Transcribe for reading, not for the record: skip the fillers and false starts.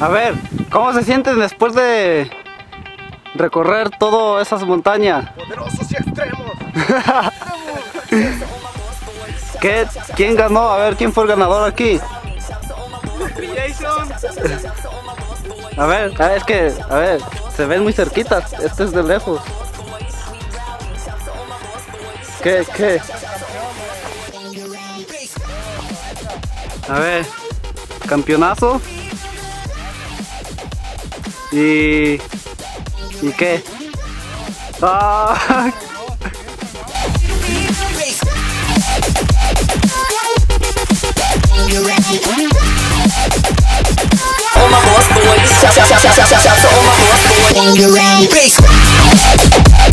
A ver, ¿cómo se sienten después de recorrer todas esas montañas? Poderosos y extremos. ¿Quién ganó? A ver, ¿quién fue el ganador aquí? Jason. A ver, se ven muy cerquitas. Este es de lejos. ¿Qué? A ver, campeonazo. ¿Y qué? ¡Ah! All my boss boys, shout to all my boss boys.